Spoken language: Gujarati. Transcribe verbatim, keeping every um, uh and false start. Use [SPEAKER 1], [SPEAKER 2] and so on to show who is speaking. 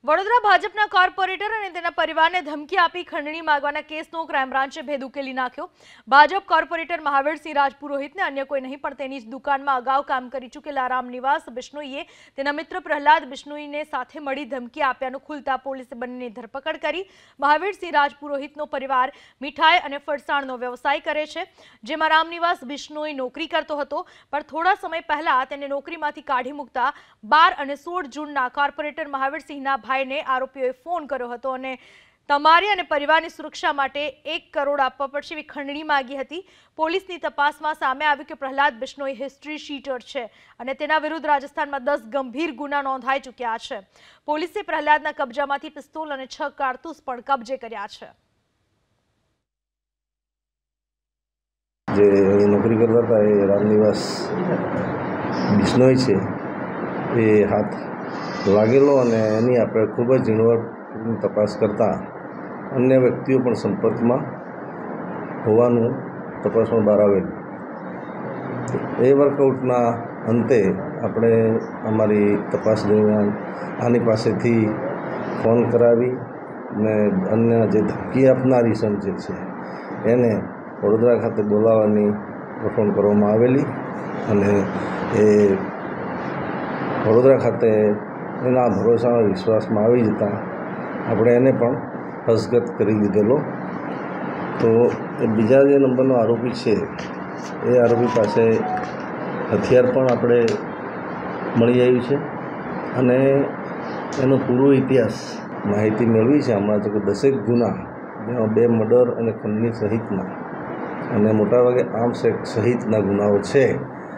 [SPEAKER 1] વડોદરા ભાજપના કોર્પોરેટર અને તેના પરિવારને ધમકી આપી ખંડણી માંગવાના કેસનો ક્રાઇમ બ્રાન્ચે ભેદ ઉકેલી નાખ્યો। ભાજપ કોર્પોરેટર મહાવીરસિંહ રાજપુરોહિતને અન્ય કોઈ નહીં પણ તેની જ દુકાનમાં અગાઉ કામ કરી ચૂકેલા રામનિવાસ બિશ્નોઈએ તેના મિત્ર પ્રહલાદ બિશ્નોઈને સાથે મળી ધમકી આપ્યાનું ખુલતા પોલીસે બંનેની ધરપકડ કરી। મહાવીરસિંહ રાજપુરોહિતનો પરિવાર મીઠાઈ અને ફરસાણનો વ્યવસાય કરે છે, જેમાં રામનિવાસ બિશ્નોઈ નોકરી કરતો હતો, પણ થોડા સમય પહેલા તેને નોકરીમાંથી કાઢી મૂકતા બાર અને સોળ જૂનના કોર્પોરેટર મહાવીરસિંહના ભાઈને આરોપીઓએ ફોન કર્યો હતો અને તમારી અને પરિવારની સુરક્ષા માટે એક કરોડ આપવા પડશે એવી ખંડણી માંગી હતી। પોલીસની તપાસમાં સામે આવ્યું કે પ્રહલાદ બિશ્નોઈ હિસ્ટ્રી શીટર છે અને તેના વિરુદ્ધ રાજસ્થાનમાં દસ ગંભીર ગુના નોંધાઈ ચૂક્યા છે। પોલીસે પ્રહલાદના કબજામાંથી પિસ્તોલ અને છ કારતૂસ પણ કબજે કર્યા છે।
[SPEAKER 2] જે નોકરી કરતા હતા એ રામનિવાસ બિશ્નોઈ છે એ હાથ લાગેલો અને એની આપણે ખૂબ જ ઝીણવટની તપાસ કરતાં અન્ય વ્યક્તિઓ પણ સંપર્કમાં હોવાનું તપાસમાં બહાર આવેલું। એ વર્કઆઉટના અંતે આપણે અમારી તપાસ દરમિયાન આની પાસેથી ફોન કરાવી અને અન્ય જે ધમકી આપનારી ઇસમ જે છે એને વડોદરા ખાતે બોલાવવાની ગોઠવણ કરવામાં આવેલી અને એ વડોદરા ખાતે એના ભરોસાના વિશ્વાસમાં આવી જતાં આપણે એને પણ હસ્તગત કરી લીધેલો। તો એ બીજા જે નંબરનો આરોપી છે એ આરોપી પાસે હથિયાર પણ આપણે મળી આવ્યું છે અને એનો પૂરો ઇતિહાસ માહિતી મેળવી છે હમણાં તો કે દસેક ગુના, જેમાં બે મર્ડર અને ખંડણી સહિતના અને મોટાભાગે આર્મ્સ એક્ટ સહિતના ગુનાઓ છે।